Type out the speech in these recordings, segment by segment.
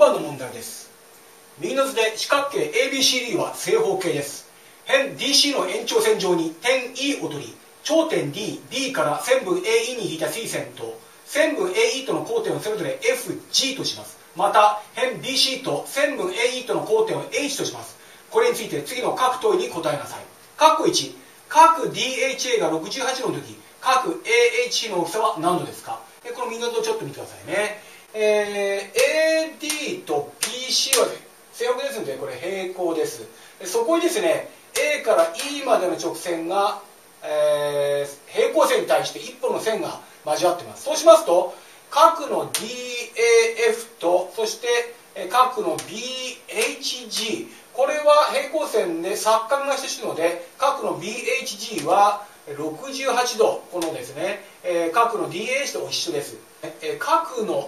番の問題です。右の図で四角形 ABCD は正方形です。辺 DC の延長線上に点 E を取り、頂点 D、B から線分 AE に引いた垂線と線分 AE との交点をそれぞれ FG とします。また辺 BC と線分 AE との交点を H とします。これについて次の各問いに答えなさい。括弧1、角 DHA が68度の時、角 AHC の大きさは何度ですか？この右の図をちょっと見てくださいね。AD と PC は正方形ですのでこれ平行です。そこにですね A から E までの直線が、平行線に対して一本の線が交わっています。そうしますと角の DAF とそして角の BHG、 これは平行線で錯角が等しいので角の BHG は68度、このですね、角の DH と一緒です。角の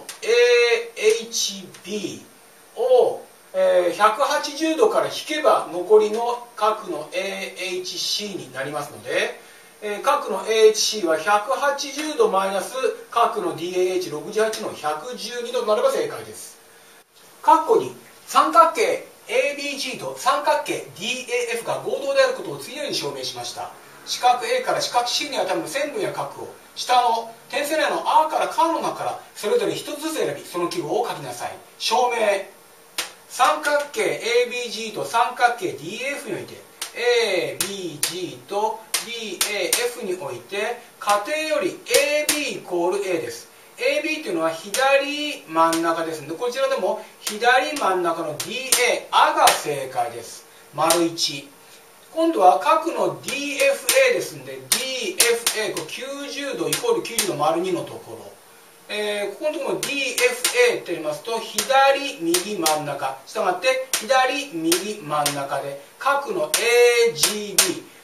AHB を180度から引けば残りの角の AHC になりますので、角の AHC は180度マイナス角の DAH68 の112度となれば正解です。括弧に三角形 ABG と三角形 DAF が合同であることを次のように証明しました。四角 A から四角 C に当たる線分や角を下の点線内の R から K の中からそれぞれ一つずつ選びその記号を書きなさい。証明、三角形 ABG と三角形 DAF において ABG と DAF において仮定より AB イコール A です。 AB というのは左真ん中ですのでこちらでも左真ん中の DA が正解です。丸1。今度は角の DFA ですので DFA 90度イコール90度丸2のところ、ここのところ DFA と言いますと左右真ん中、したがって左右真ん中で角の AGB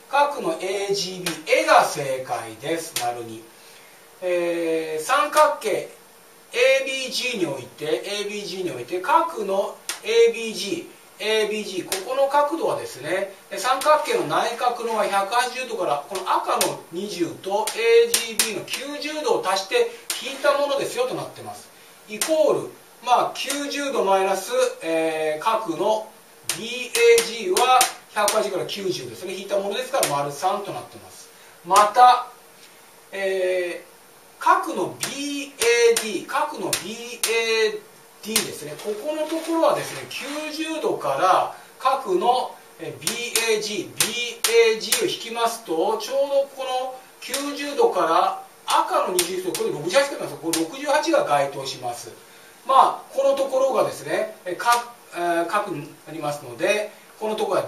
が正解です。丸2。三角形 ABG において角の ABG、ここの角度はですね三角形の内角の180度からこの赤の20と AGB の90度を足して引いたものですよとなってます。イコール、90度マイナス、角の BAG は180から90ですね、引いたものですから丸3となってます。また、角の BAD ですね、ここのところはですね90度から角の BAG を引きますとちょうどこの90度から赤の20度、これ68からなんですよ。これ68が該当します。このところがですね角になりますのでこのところは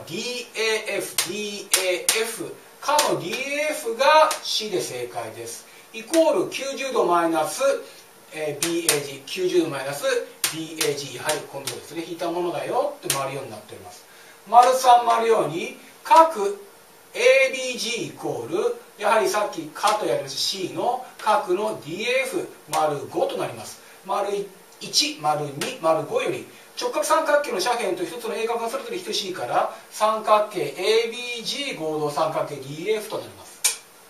DAF かの DAF が C で正解です。イコール90度マイナスBAG、90度マイナス BAG、 はい、今度ですね引いたものだよって丸4になっております。丸3丸4に角 ABG イコールやはりさっきかとやりました C の角の DF 丸5となります。丸1丸2丸5より直角三角形の斜辺と一つの鋭角がそれぞれ等しいから三角形 ABG 合同三角形 DF となります。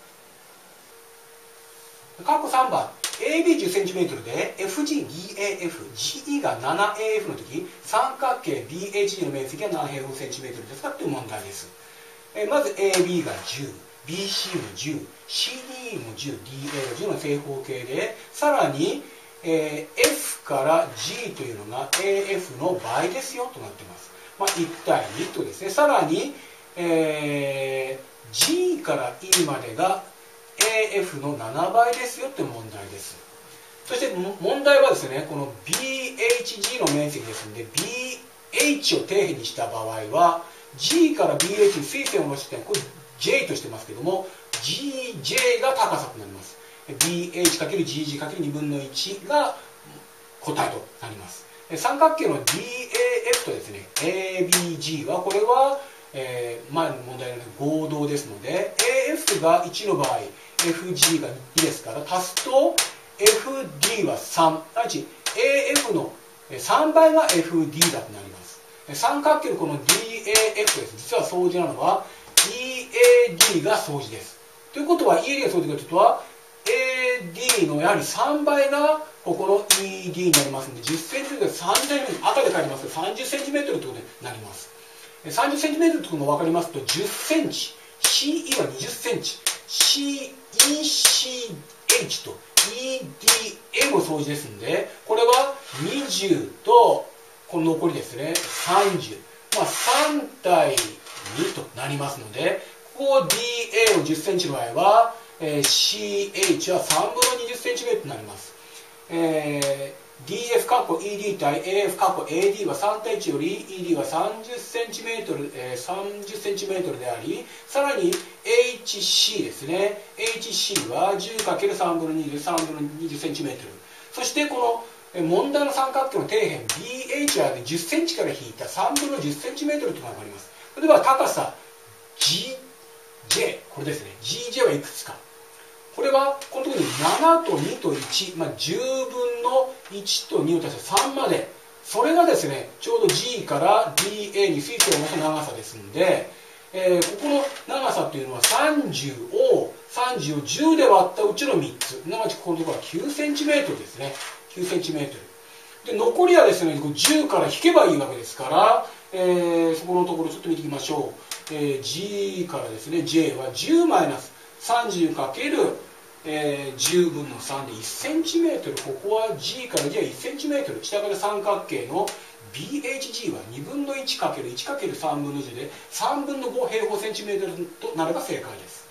括弧3番 AB10cm で FGDAF、GE が 7AF の時三角形 BHD の面積は何平方センチメートルですかという問題です。まず AB が10、BC も10、CDE も10、DA が10の正方形でさらに、F から G というのが AF の倍ですよとなっています。1対2とですね。さらに、G から E までが AF の7倍ですよという問題です。そして問題はですねこの BHG の面積ですので BH を底辺にした場合は G から BH に垂線を下ろしてこれ J としてますけども GJ が高さとなります。 BH×GG×2 分の1が答えとなります。三角形の DAF とですね ABG はこれは、前の問題の合同ですので AF が1の場合 FG が2ですから足すと FD は3、すなわち AF の3倍が FD だとなります。三角形のこの DAF です。実は相似なのは EAD が相似です。ということは EAD が相似だということは AD のやはり3倍がここの ED になりますので、10センチで30センチ、赤で書いてますけど30センチメートルということになります。30センチメートルというのが分かりますと、10センチ、CE は20センチ、ECH と EDA も相似ですので、これは20とこの残りですね、30、3対2となりますので、ここ DA を10センチの場合は、CH は3分の20センチメートルになります。DF 括弧 ED 対 AF 括弧 AD は3対1より ED は30センチメートル、30センチメートルであり、さらに HC ですね。HC は 10×3 分の20、3分の20センチメートル。そしてこの問題の三角形の底辺 BH は10センチから引いた3分の10センチメートルというのがあります。例えば高さ GJ、これですね。GJ はいくつか。これはこの時に7と2と1、10分の1と2を足して3まで、それがですね、ちょうど G から DA に垂直を持つ長さですので、ここの長さというのは30を10で割ったうちの3つ、すなわちこのところは9センチメートルですね。9センチメートル。で、残りはですね、10から引けばいいわけですから、そこのところちょっと見ていきましょう。G からですね、J は10マイナス30×10分の3で1センチメートル、ここは G から J は1センチメートル、下から三角形の BHG は2分の 1×1×3 分の10で3分の5平方センチメートルとなれば正解です。